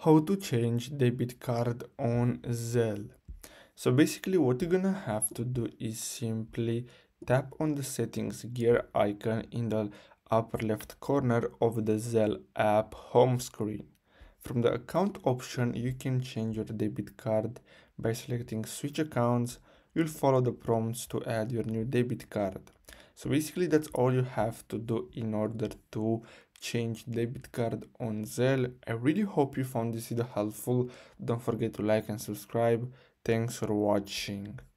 How to change debit card on Zelle. So basically what you're gonna have to do is simply tap on the settings gear icon in the upper left corner of the Zelle app home screen. From the account option, you can change your debit card by selecting switch accounts. You'll follow the prompts to add your new debit card. So basically that's all you have to do in order to change debit card on Zelle. I really hope you found this video helpful. Don't forget to like and subscribe. Thanks for watching.